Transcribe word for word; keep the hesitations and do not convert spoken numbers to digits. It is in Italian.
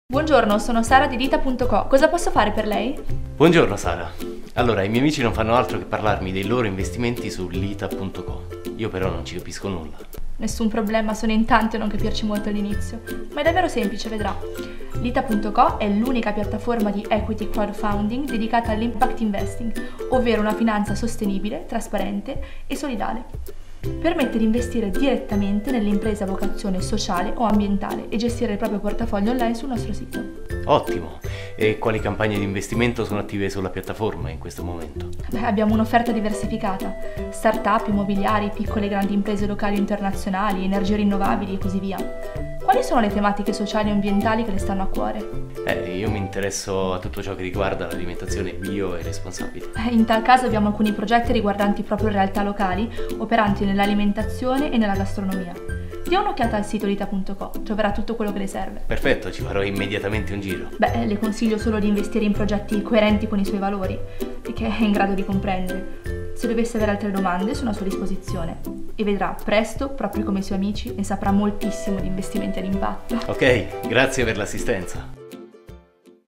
Buongiorno, sono Sara di Lita punto co. Cosa posso fare per lei? Buongiorno Sara. Allora, i miei amici non fanno altro che parlarmi dei loro investimenti su Lita punto co. Io però non ci capisco nulla. Nessun problema, sono in tanti a non capirci molto all'inizio, ma è davvero semplice, vedrà. Lita punto co è l'unica piattaforma di equity crowdfunding dedicata all'impact investing, ovvero una finanza sostenibile, trasparente e solidale. Permette di investire direttamente nelle imprese a vocazione sociale o ambientale e gestire il proprio portafoglio online sul nostro sito. Ottimo! E quali campagne di investimento sono attive sulla piattaforma in questo momento? Beh, abbiamo un'offerta diversificata: start-up, immobiliari, piccole e grandi imprese locali o internazionali, energie rinnovabili e così via. Quali sono le tematiche sociali e ambientali che le stanno a cuore? Eh, io mi interesso a tutto ciò che riguarda l'alimentazione bio e responsabile. Eh, in tal caso abbiamo alcuni progetti riguardanti proprio realtà locali, operanti nell'alimentazione e nella gastronomia. Dia un'occhiata al sito Lita punto co, troverà tutto quello che le serve. Perfetto, ci farò immediatamente un giro. Beh, le consiglio solo di investire in progetti coerenti con i suoi valori e che è in grado di comprendere. Se dovesse avere altre domande, sono a sua disposizione e vedrà presto, proprio come i suoi amici, ne saprà moltissimo di investimenti ad impatto. Ok, grazie per l'assistenza.